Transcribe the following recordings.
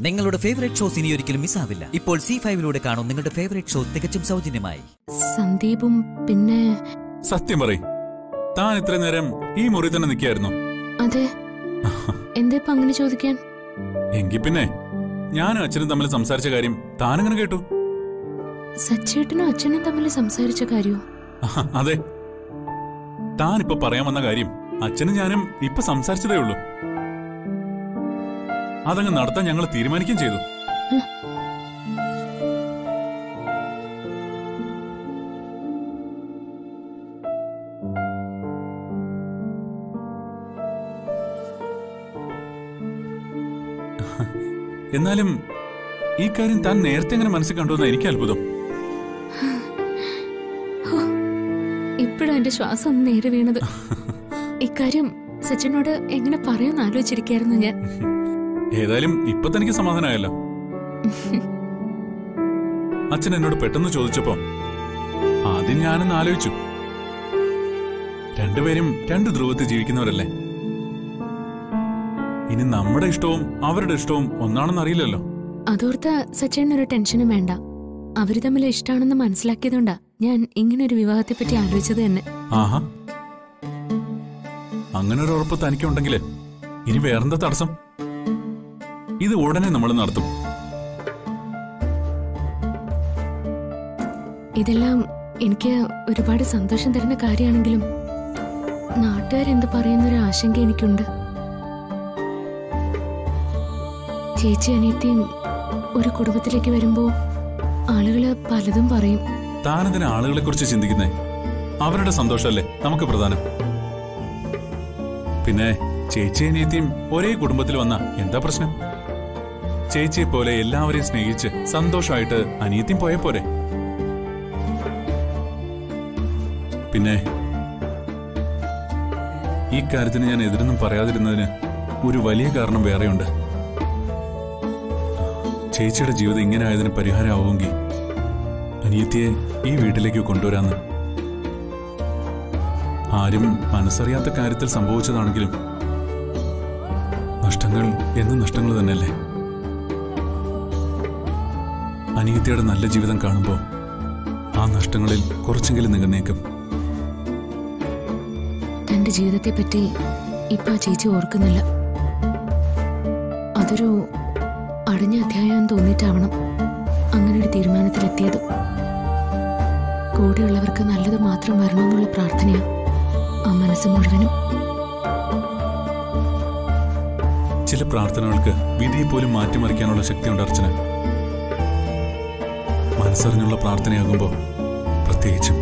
നിങ്ങളുടെ favourite shows ഇനി ഒരിക്കലും മിസ്സാവില്ല. ഇപ്പോൾ C5 കാണും നിങ്ങളുടെ ഫേവറേറ്റ് ഷോ തികച്ചും സൗജന്യമായി. സന്ദീപും പിന്നെ സത്യം പറയും, താൻ ഇത്ര നേരം ഈ മുറി തന്നെ നിൽക്കായിരുന്നു? അതെ. എന്താ അങ്ങനെ ചോദിക്കാൻ? എങ്കിൽ പിന്നെ ഞാനും അച്ഛനും തമ്മിൽ സംസാരിച്ച കാര്യം താനെങ്ങനെ കേട്ടു? സച്ചേട്ടനും അച്ഛനും തമ്മിൽ സംസാരിച്ച കാര്യോ? അതെ, താനിപ്പോ പറയാൻ വന്ന കാര്യം അച്ഛനും ഞാനും ഇപ്പൊ സംസാരിച്ചതേ ഉള്ളൂ. അതങ്ങ് നടത്താൻ ഞങ്ങൾ തീരുമാനിക്കുകയും ചെയ്തു. എന്നാലും ഈ കാര്യം താൻ നേരത്തെ എങ്ങനെ മനസ്സിൽ കണ്ടുവെന്ന എനിക്ക് അത്ഭുതം. ഇപ്പോഴും എന്റെ ശ്വാസം ഒന്ന് നേരെ വീണത്. ഇക്കാര്യം സച്ചിനോട് എങ്ങനെ പറയുമെന്ന് ആലോചിച്ചിരിക്കായിരുന്നു ഞാൻ. ഏതായാലും ഇപ്പൊ തനിക്ക് സമാധാനമായല്ലോ. അച്ഛൻ എന്നോട് പെട്ടെന്ന് ചോദിച്ചപ്പോ ആദ്യം ഞാനെന്ന് ആലോചിച്ചു. രണ്ടുപേരും രണ്ട് ധ്രുവത്തിൽ ജീവിക്കുന്നവരല്ലേ. ഇനി നമ്മുടെ ഇഷ്ടവും അവരുടെ ഇഷ്ടവും ഒന്നാണെന്ന് അറിയില്ലല്ലോ. അതോർത്ത സച്ചേട്ടനൊരു ടെൻഷനും വേണ്ട. അവര് തമ്മിൽ ഇഷ്ടമാണെന്ന് മനസ്സിലാക്കിയതുകൊണ്ടാ ഞാൻ ഇങ്ങനെ ഒരു വിവാഹത്തെ പറ്റി ആലോചിച്ചത് തന്നെ. ആഹാ, അങ്ങനെ ഒരു ഉറപ്പ് തനിക്കുണ്ടെങ്കില് ഇനി വേറെന്താ തടസ്സം? ഇത് ഉടനെ നമ്മൾ നടത്തും. ഇതെല്ലാം എനിക്ക് ഒരുപാട് സന്തോഷം തരുന്ന കാര്യമാണെങ്കിലും നാട്ടുകാരെന്ത് പറയുന്നൊരു ആശങ്ക എനിക്കുണ്ട്. ചേച്ചി അനിയത്തിയും ഒരു കുടുംബത്തിലേക്ക് വരുമ്പോ ആളുകള് പലതും പറയും. താനെന്തിനാ ആളുകളെ കുറിച്ച് ചിന്തിക്കുന്നേ? അവരുടെ സന്തോഷമല്ലേ നമുക്ക് പ്രധാനം. പിന്നെ ചേച്ചി അനിയത്തിയും ഒരേ കുടുംബത്തിൽ വന്ന എന്താ പ്രശ്നം? ചേച്ചിയെ പോലെ എല്ലാവരെയും സ്നേഹിച്ച് സന്തോഷമായിട്ട് അനിയത്തിയും പോയ പോരെ. പിന്നെ ഈ കാര്യത്തിന് ഞാൻ എതിരൊന്നും പറയാതിരുന്നതിന് ഒരു വലിയ കാരണം വേറെയുണ്ട്. ചേച്ചിയുടെ ജീവിതം ഇങ്ങനെ ആയതിന് പരിഹാരമാവുമെങ്കിൽ അനിയത്തിയെ ഈ വീട്ടിലേക്ക് കൊണ്ടുവരാന്ന്. ആരും മനസ്സറിയാത്ത കാര്യത്തിൽ സംഭവിച്ചതാണെങ്കിലും നഷ്ടങ്ങൾ എന്നും നഷ്ടങ്ങൾ തന്നെയല്ലേ. അനിയത്തിയുടെ നല്ല ജീവിതം കാണുമ്പോൾ ആ നഷ്ടങ്ങളിൽ കുറച്ചെങ്കിലും നികന്നേക്കും. തന്റെ ജീവിതത്തെ പറ്റി ഇപ്പൊ ആ ചേച്ചി ഓർക്കുന്നില്ല. അതൊരു അടഞ്ഞ അധ്യായം തോന്നിയിട്ടാവണം അങ്ങനൊരു തീരുമാനത്തിലെത്തിയത്. കൂടെയുള്ളവർക്ക് നല്ലത് മാത്രം വരണമെന്നുള്ള പ്രാർത്ഥനയാ ആ മനസ്സ് മുഴുവനും. ചില പ്രാർത്ഥനകൾക്ക് വിധിയെ പോലും മാറ്റിമറിക്കാനുള്ള ശക്തിയുണ്ട് അർച്ചന. മനസ്സറിഞ്ഞുള്ള പ്രാർത്ഥനയാകുമ്പോ പ്രത്യേകിച്ചും.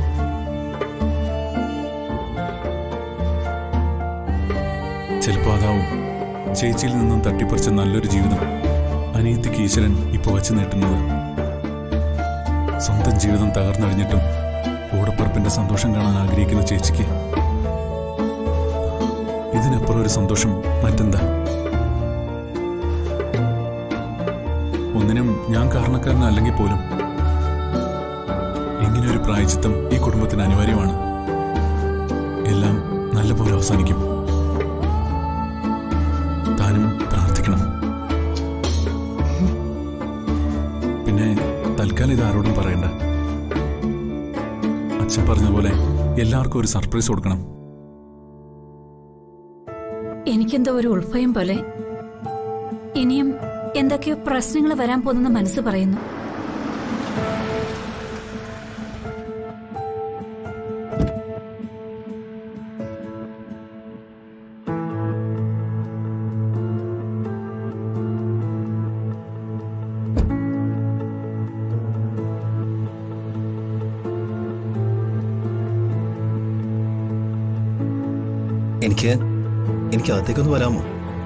ചിലപ്പോ അതാവും ചേച്ചിയിൽ നിന്നും തട്ടിപ്പറിച്ച നല്ലൊരു ജീവിതം അനിയത്തിക്ക് ഈശ്വരൻ ഇപ്പൊ വച്ചു നീട്ടുന്നത്. സ്വന്തം ജീവിതം തകർന്നഴിഞ്ഞിട്ടും കൂടപ്പറപ്പിന്റെ സന്തോഷം കാണാൻ ആഗ്രഹിക്കുന്ന ചേച്ചിക്ക് ഇതിനപ്പുറം ഒരു സന്തോഷം മറ്റെന്താ? ഒന്നിനും ഞാൻ കാരണക്കാരനല്ലെങ്കിൽ പോലും ഇങ്ങനെയൊരു പ്രായശ്ചിത്തം ഈ കുടുംബത്തിന് അനിവാര്യമാണ്. എല്ലാം നല്ലപോലെ അവസാനിക്കും. താനും പ്രാർത്ഥിക്കണം. പിന്നെ തൽക്കാലം ഇത് ആരോടും പറയണ്ട. അച്ഛൻ പറഞ്ഞതുപോലെ എല്ലാവർക്കും ഒരു സർപ്രൈസ് കൊടുക്കണം. എനിക്കെന്തോ ഒരു ഉൾഭയം പോലെ. ഇനിയും എന്തൊക്കെയോ പ്രശ്നങ്ങൾ വരാൻ പോകുന്ന മനസ്സ് പറയുന്നു. എനിക്ക് അകത്തേക്കൊന്ന് വരാമോ?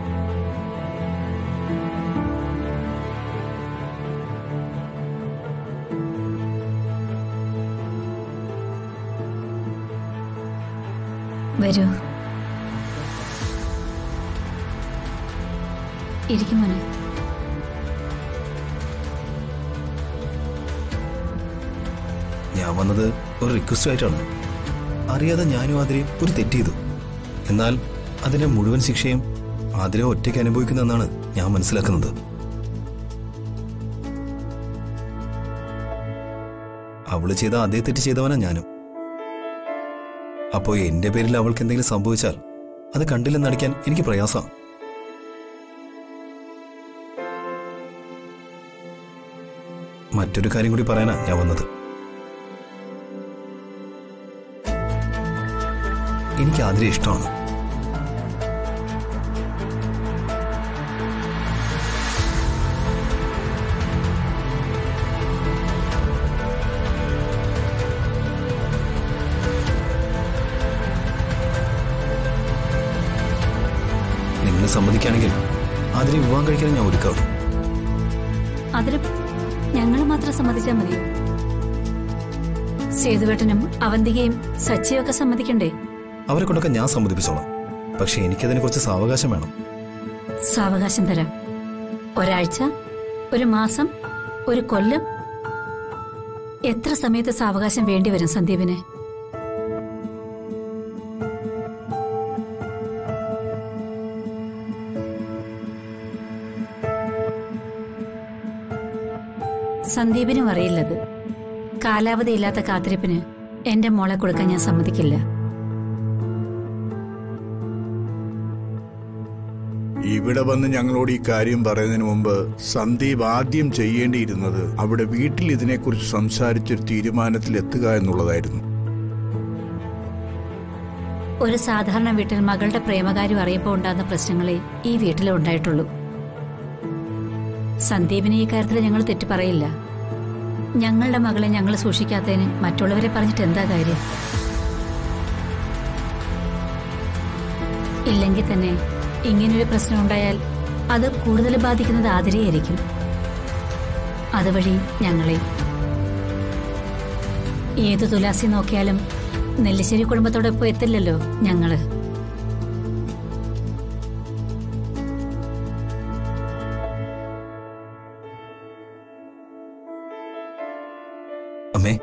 വരൂ, ഇരിക്കും മോനെ. ഞാൻ വന്നത് ഒരു റിക്വസ്റ്റ് ആയിട്ടാണ്. അറിയാതെ ഞാനും ആതിരയും ഒരു തെറ്റ് ചെയ്തു. എന്നാൽ അതിന്റെ മുഴുവൻ ശിക്ഷയും ആതിര ഒറ്റയ്ക്ക് അനുഭവിക്കുന്നെന്നാണ് ഞാൻ മനസ്സിലാക്കുന്നത്. അവള് ചെയ്ത അതേ തെറ്റ് ചെയ്തവനാ ഞാനും. അപ്പോ എന്റെ പേരിൽ അവൾക്ക് എന്തെങ്കിലും സംഭവിച്ചാൽ അത് കണ്ടില്ലെന്ന് നടിക്കാൻ എനിക്ക് പ്രയാസമാണ്. മറ്റൊരു കാര്യം കൂടി പറയാനാ ഞാൻ വന്നത്. എനിക്ക് ആതിരെ ഇഷ്ടമാണ്. നിങ്ങൾ സമ്മതിക്കുകയാണെങ്കിൽ ആതിരെ വിവാഹം കഴിക്കാൻ ഞാൻ ഒരുക്കാവും. അതിന് ഞങ്ങൾ മാത്രം സമ്മതിച്ചാൽ മതിയോ? സേതുവേട്ടനും അവന്തികയും സച്ചിയൊക്കെ സമ്മതിക്കണ്ടേ? അവരെ കൊണ്ടൊക്കെ ഞാൻ സമ്മതിപ്പിച്ചോളാം. പക്ഷെ എനിക്കതിനെ കുറിച്ച് സാവകാശം വേണം. സാവകാശം തരാം. ഒരാഴ്ച, ഒരു മാസം, ഒരു കൊല്ലം, എത്ര സമയത്ത് സാവകാശം വേണ്ടിവരും സന്ദീപിന്? സന്ദീപിനും അറിയില്ലത്. കാലാവധിയില്ലാത്ത കാത്തിരിപ്പിന് എന്റെ മോളെ കൊടുക്കാൻ ഞാൻ സമ്മതിക്കില്ല. ഇവിടെ വന്ന് ഞങ്ങളോട് ഈ കാര്യം പറയുന്നതിന് മുമ്പ് സന്ദീപ് ആദ്യം ചെയ്യേണ്ടിയിരുന്നത് അവിടെ വീട്ടിൽ ഇതിനെക്കുറിച്ച് സംസാരിച്ചൊരു തീരുമാനത്തിൽ എത്തുക എന്നുള്ളതായിരുന്നു. ഒരു സാധാരണ വീട്ടിൽ മകളുടെ പ്രേമകാര്യം അറിയപ്പോൾ ഉണ്ടാകുന്ന പ്രശ്നങ്ങളെ ഈ വീട്ടിലേ ഉണ്ടായിട്ടുള്ളൂ. സന്ദീപിനെ ഈ കാര്യത്തിൽ ഞങ്ങൾ തെറ്റ് പറയില്ല. ഞങ്ങളുടെ മകളെ ഞങ്ങൾ സൂക്ഷിക്കാത്തതിന് മറ്റുള്ളവരെ പറഞ്ഞിട്ട് എന്താ കാര്യം? ഇല്ലെങ്കിൽ തന്നെ ഇങ്ങനൊരു പ്രശ്നം ഉണ്ടായാൽ അത് കൂടുതൽ ബാധിക്കുന്നത് ആതിരയായിരിക്കും. അതുവഴി ഞങ്ങളെ. ഏത് തുലാസി നോക്കിയാലും നെല്ലിശ്ശേരി കുടുംബത്തോടൊപ്പം എത്തില്ലല്ലോ ഞങ്ങള്. അമ്മേ,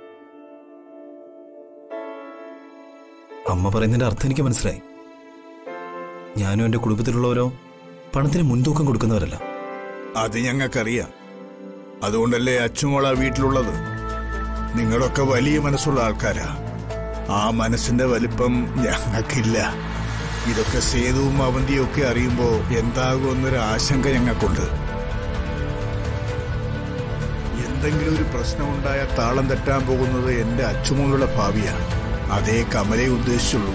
അമ്മ പറയുന്നതിന്റെ അർത്ഥം എനിക്ക് മനസ്സിലായി. ഞാനും എന്റെ കുടുംബത്തിലുള്ളവരോ പണത്തിന് മുൻതൂക്കം കൊടുക്കുന്നവരല്ല. അത് ഞങ്ങൾക്കറിയാം. അതുകൊണ്ടല്ലേ അച്ചുമോള വീട്ടിലുള്ളത്. നിങ്ങളൊക്കെ വലിയ മനസ്സുള്ള ആൾക്കാരാ. ആ മനസ്സിന്റെ വലിപ്പം ഞങ്ങൾക്കില്ല. ഇതൊക്കെ സേതുവും അവന്തിയും ഒക്കെ അറിയുമ്പോ എന്താകുമെന്നൊരു ആശങ്ക ഞങ്ങൾക്കുണ്ട്. എന്തെങ്കിലും ഒരു പ്രശ്നമുണ്ടായ താളം തെറ്റാൻ പോകുന്നത് എന്റെ അച്ചുമോളുടെ ഭാവിയാണ്. അതേ കമലയെ ഉദ്ദേശിച്ചുള്ളൂ.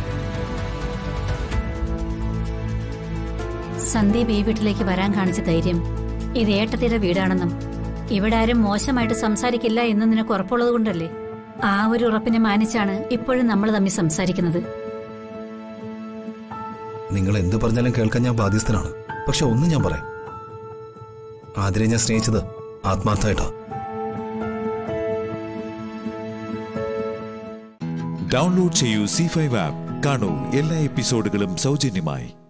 സന്ദീപ് ഈ വീട്ടിലേക്ക് വരാൻ കാണിച്ച ധൈര്യം ഇത് ഏട്ടത്തിയുടെ വീടാണെന്നും ഇവിടെ ആരും മോശമായിട്ട് സംസാരിക്കില്ല എന്ന് നിനക്ക് ഉറപ്പുള്ളത് കൊണ്ടല്ലേ? ആ ഒരു ഉറപ്പിനെ മാനിച്ചാണ് ഇപ്പോഴും നമ്മൾ തമ്മിൽ സംസാരിക്കുന്നത്. നിങ്ങൾ എന്ത് പറഞ്ഞാലും കേൾക്കാൻ ഞാൻ ബാധ്യസ്ഥനാണ്. പക്ഷെ ഒന്നും ഞാൻ പറയാം, ആതിരെ ഞാൻ സ്നേഹിച്ചത് ആത്മാർത്ഥമായിട്ടാ. ഡൗൺലോഡ് ചെയ്യൂ C5 ആപ്പ്. കാണൂ എല്ലാ എപ്പിസോഡുകളും സൗജന്യമായി.